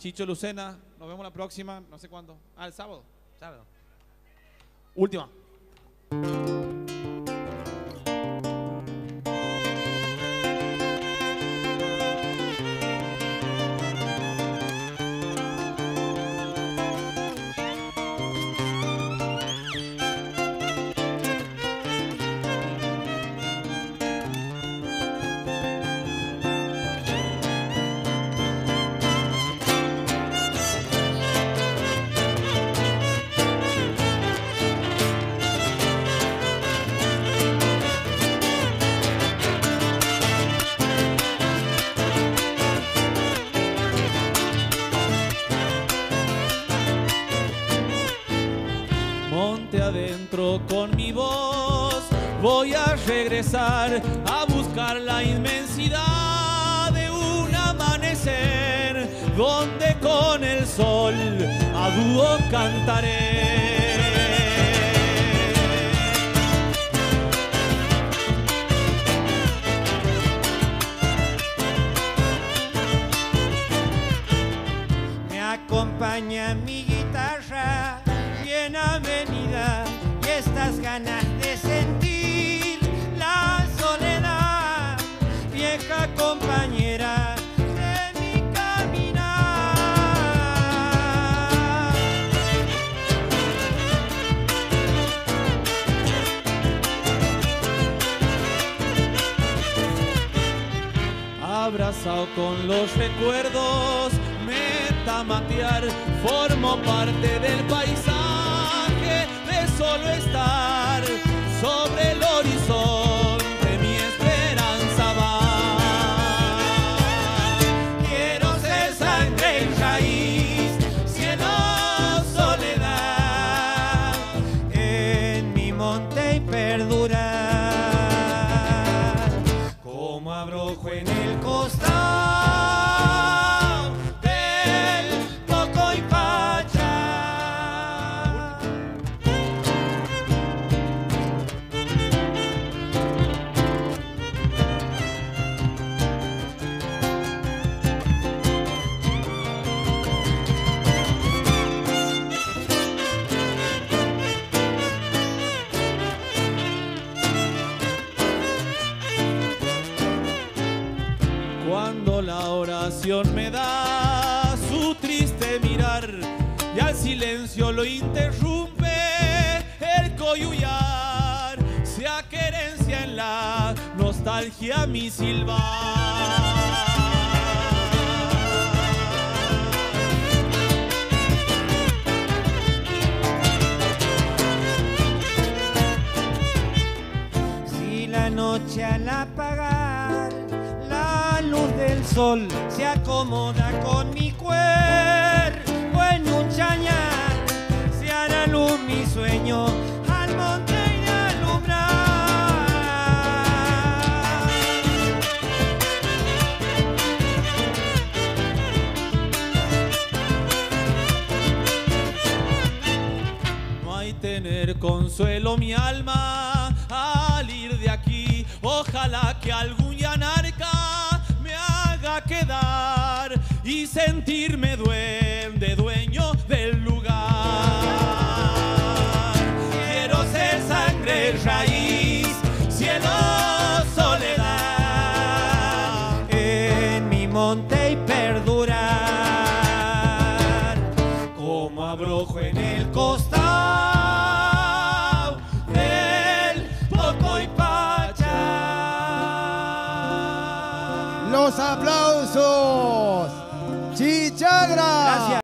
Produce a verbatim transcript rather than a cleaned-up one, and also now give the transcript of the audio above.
Chicho Lucena, nos vemos la próxima, no sé cuándo. Ah, el sábado. Sábado. Última. Monte adentro con mi voz voy a regresar a buscar la inmensidad de un amanecer donde con el sol a dúo cantaré. Me acompaña mi guitarra bien avenida y estas ganas de sentir la soledad, vieja compañera de mi caminar. Abrazado con los recuerdos, me tamatear, formo parte del paisaje de solo estar sobre el horizonte, mi esperanza va. Quiero ser sangre y raíz, cielo, soledad, En mi monte y perdurar, como abrojo en el costado del Pocoipachá. Cuando la oración me da su triste mirar y al silencio lo interrumpe el coyullar, sea querencia en la nostalgia mi silbar. Si la noche al apagar la luz del sol se acomoda con mi cuerpo en un chañar, se hará luz mi sueño al monte y alumbrar. No hay tener consuelo mi alma al ir de aquí, ojalá que algún yanarca me haga quedar y sentirme duende, dueño del lugar. Quiero ser sangre, raíz, cielo, soledad, En mi monte y perdurar, como abrojo en el costado del Pocoipachá. Los aplausos. Chichagra. Gracias.